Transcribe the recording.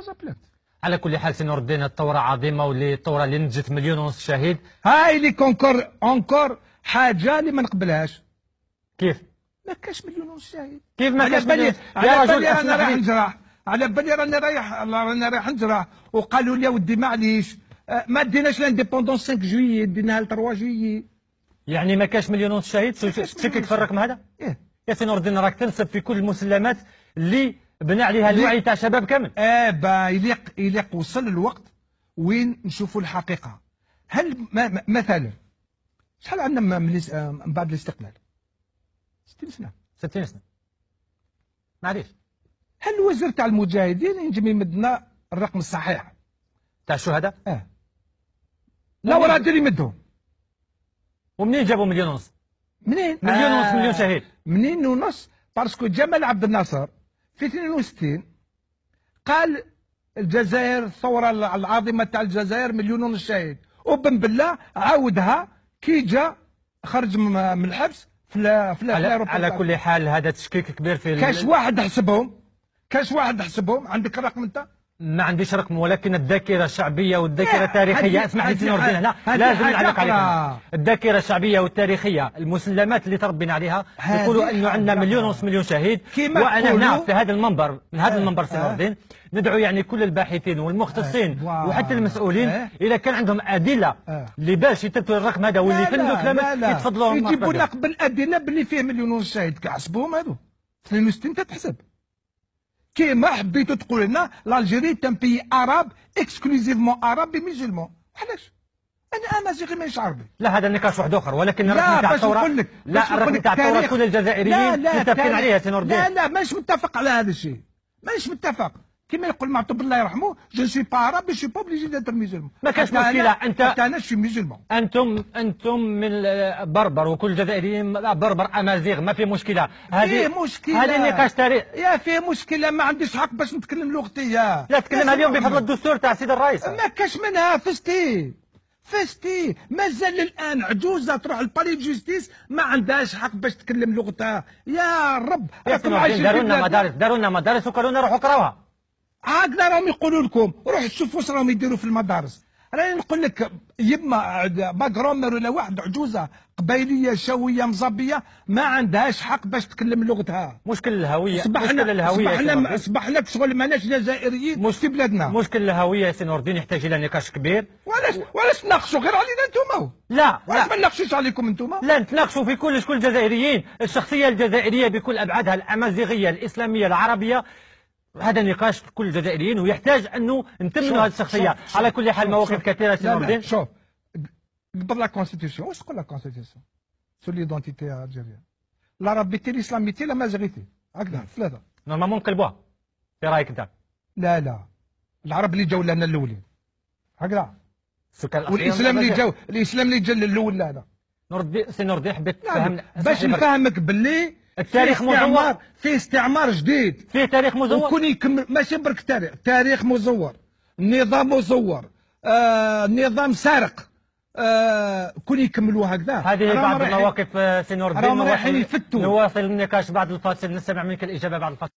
ديبوزا بلانت. على كل حال سي نور الدين، الثوره عظيمه واللي الثوره اللي نجت 1.5 مليون شهيد. هاي اللي اونكور حاجه اللي ما نقبلهاش. كيف؟ ما كاش 1.5 مليون شهيد. كيف ما كاش مليون؟ يا رجل انا رايح نجرح، على بالي راني رايح نجرح، وقالوا لي ودي معليش ما ديناش لانديبوندونس 5 جويي، ديناها ل 3 جويي. يعني ما كاش 1.5 مليون شهيد؟ تشكك في الرقم هذا؟ إيه؟ يا سي نور الدين، راك تنسب في كل المسلمات اللي بنى عليها الوعي تاع شباب كامل. با يليق وصل الوقت وين نشوفوا الحقيقه. هل مثلا شحال عندنا من بعد الاستقلال؟ 60 سنه. 60 سنه. معليش. هل الوزير تاع المجاهدين ينجم يمدنا الرقم الصحيح تاع الشهداء؟ لا وراه اللي يمدهم. ومنين جابوا 1.5 مليون؟ منين؟ 1.5 مليون شهيد. منين ونص؟ باسكو جمال عبد الناصر في 62 قال الجزائر الثوره العظيمه تاع الجزائر 1.5 مليون شهيد، وبن بالله عاودها كي جا خرج من الحبس في على كل حال هذا تشكيك كبير في كاش واحد حسبهم. عندك الرقم انت؟ ما عنديش رقم، ولكن الذاكره الشعبيه والذاكره التاريخيه، اسمح لي سي نور الدين، هنا لازم نعلق عليك. الذاكره الشعبيه والتاريخيه، المسلمات اللي تربينا عليها يقولوا انه عندنا 1.5 مليون شهيد. وانا هنا في هذا المنبر، من هذا المنبر سي نور الدين، ندعو يعني كل الباحثين والمختصين وحتى المسؤولين اذا كان عندهم ادله اللي باش يثبتوا الرقم هذا واللي يفندوا كلامك يتفضلوا يجيبوا لنا قبل ادله باللي فيه 1.5 مليون شهيد. كحسبوهم هذو 62 تتحسب. كيما حبيتوا تقول لنا الجيري تم بي عرب اكسكلوزيفمون عربي ميزلمون، علاش؟ انا امازيغي مانيش عربي. لا هذا النقاش واحد اخر، ولكن الرقم تاع الثوره، لا الرقم تاع الثوره كل الجزائريين متفقين عليها سي نور الدين. لا مانيش متفق على هذا الشيء، مانيش متفق. كيما يقول معطوب الله يرحمه، جو سوي با عربي، جو سوي با اوبليجي داتر ميزلمون. ما كاش مشكله. انا شو ميزلمون. انتم من بربر، وكل الجزائريين بربر امازيغ، ما في مشكله. هذه مشكله، هذا نقاش تاريخ. يا فيه مشكله، ما عنديش حق باش نتكلم لغتي. لا تكلمها اليوم بفضل الدستور تاع السيد الرئيس. ما كاش منها. فستي مازال الان عجوزه تروح لبالي جوستيس ما عندهاش حق باش تكلم لغتها. يا رب راكم عايشين. داروا لنا مدارس وقالوا لنا روحوا قراوها. هكذا راهم يقولوا لكم، روح شوفوا واش راهم يديروا في المدارس. راني نقول لك يما باكرومير ولا واحد عجوزه قبيليه شويه مزبيه ما عندهاش حق باش تكلم لغتها. مشكل الهويه. اصبحنا شغل ماناش جزائريين في بلادنا. مشكل الهويه سي نور الدين يحتاج الى نقاش كبير. وعلاش تناقشوا غير علينا انتم؟ لا علاش ما نناقشوش عليكم انتم؟ لا نتناقشوا في كل الجزائريين. الشخصيه الجزائريه بكل ابعادها، الامازيغيه الاسلاميه العربيه، هذا نقاش في كل الجزائريين ويحتاج انه نتمنوا هذه الشخصيه. على كل حال مواقف كثيره سي نور الدين. شوف قبل لا كونستيتيسيون واش تقول لا كونستيتيسيون سور ليدونتيتي الجزائريه؟ العربيتي الاسلاميتي الامازيغيتي، هكذا ثلاثه نورمالمون نقلبوها. في رايك انت؟ لا العرب اللي جاوا لنا الاولين هكذا، والاسلام اللي جا الاول. لا سي نور الدين حبيت تفهمنا باش نفهمك باللي التاريخ مزور، فيه استعمار جديد، فيه تاريخ مزور، وكون يكمل ماشي برك تاريخ مزور، نظام مزور، نظام سارق، كون يكملوا هكذا. هذه بعض المواقف سي نور الدين. راهم رايحين يفتوا. نواصل النقاش بعد الفاصل، نستمع منك الاجابه بعد الفاصل.